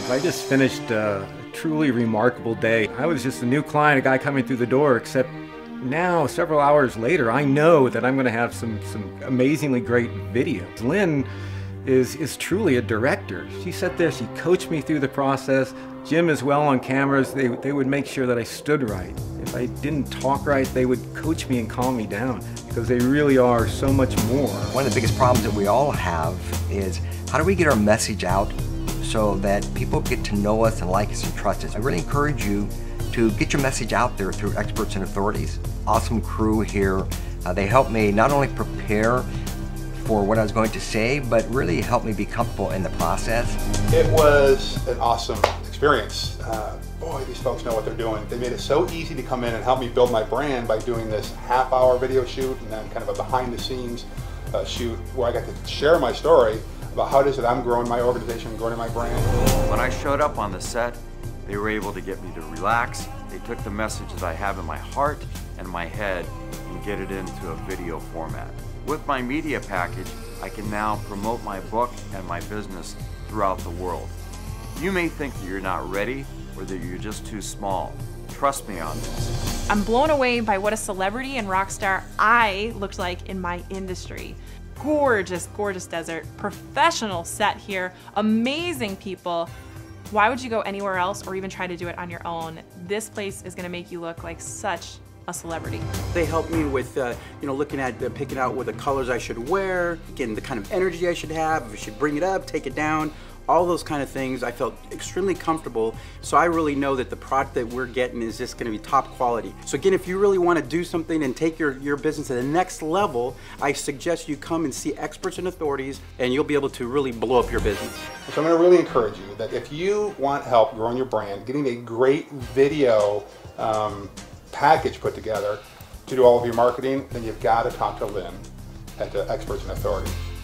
I just finished a truly remarkable day. I was just a new client, a guy coming through the door, except now, several hours later, I know that I'm going to have some amazingly great videos. Lynn is truly a director. She sat there, she coached me through the process. Jim as well on cameras, they would make sure that I stood right. If I didn't talk right, they would coach me and calm me down, because they really are so much more. One of the biggest problems that we all have is, how do we get our message out so that people get to know us and like us and trust us? I really encourage you to get your message out there through Experts and Authorities. Awesome crew here. They helped me not only prepare for what I was going to say, but really helped me be comfortable in the process. It was an awesome experience. Boy, these folks know what they're doing. They made it so easy to come in and help me build my brand by doing this half-hour video shoot and then kind of a behind-the-scenes shoot where I got to share my story about how it is that I'm growing my organization, growing my brand. When I showed up on the set, they were able to get me to relax. They took the message that I have in my heart and my head and get it into a video format. With my media package, I can now promote my book and my business throughout the world. You may think that you're not ready or that you're just too small. Trust me on this. I'm blown away by what a celebrity and rock star I looked like in my industry. Gorgeous, gorgeous desert, professional set here, amazing people. Why would you go anywhere else or even try to do it on your own? This place is gonna make you look like such a celebrity. They helped me with, looking at picking out what the colors I should wear, getting the kind of energy I should have, if I should bring it up, take it down, all those kind of things. I felt extremely comfortable, so I really know that the product that we're getting is just going to be top quality. So again, if you really want to do something and take your business to the next level, I suggest you come and see Experts and Authorities, and you'll be able to really blow up your business. So I'm going to really encourage you that if you want help growing your brand, getting a great video package put together to do all of your marketing, then you've got to talk to Lynn at Experts and Authorities.